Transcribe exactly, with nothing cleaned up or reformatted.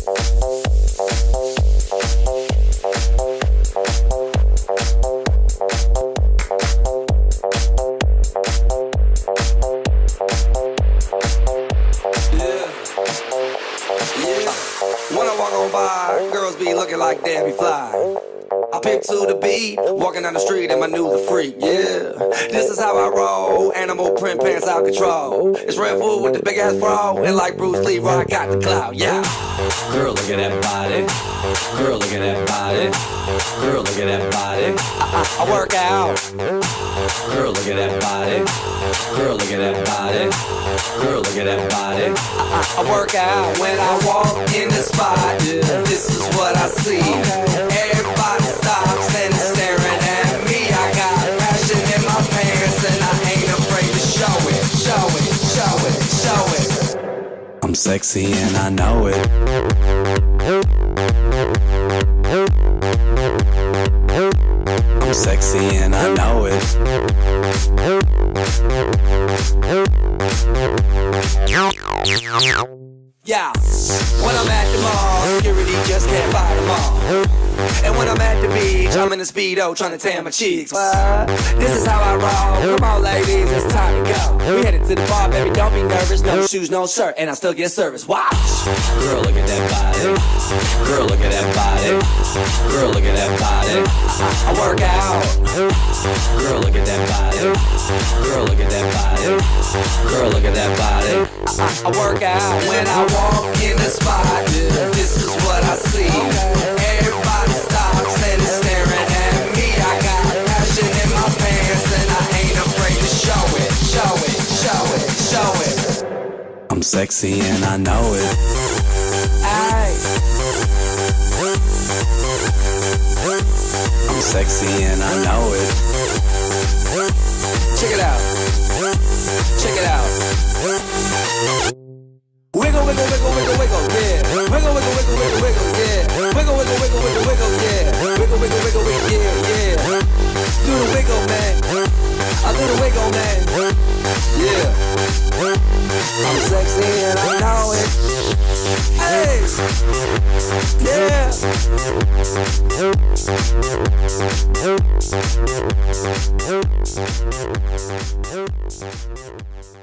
When I walk on by, girls be looking like Debbie Fly. I pick to the beat, walking down the street and my new the freak, yeah. This is how I roll, animal print pants out control. It's Red Bull with the big ass bro, and like Bruce Lee, I got the clout, yeah. Girl, look at that body. Girl, look at that body. Girl, look at that body. I, I, I work out. Girl, look at that body. Girl, look at that body. Girl, look at that body. I, I, I work out when I walk in the spot. This is what I see. Everybody stops and is staring at me. I got passion in my pants and I ain't afraid to show it, show it, show it, show it. I'm sexy and I know it. I'm sexy and I know it. Yeah, when I'm at the mall, security just can't fight them all. And when I'm at the beach, I'm in a Speedo trying to tan my cheeks. What? This is how I roll. Come on, ladies, it's time to go. We headed to the bar, baby, don't be nervous. No shoes, no shirt, and I still get service. Watch. Girl, look at that body. Girl, look at that body. Girl, look at that body. I, I work out. Girl, look at that body. Girl, look at that body. Girl, look at that body. I, I work out when I walk in the spot. This is what I see. Everybody stops and is staring at me. I got passion in my pants and I ain't afraid to show it, show it, show it, show it. I'm sexy and I know it. Aye. I'm sexy and I know it. Check it out. Check it out. Wiggle, wiggle, wiggle, wiggle, wiggle, yeah. Wiggle, wiggle, wiggle, wiggle, wiggle, yeah. Wiggle, wiggle, wiggle, wiggle, wiggle, yeah. Wiggle, wiggle, wiggle, wiggle, yeah, yeah. Do the wiggle, man. I do the wiggle, man. Yeah. I'm sexy and I know it. Hey. Yeah.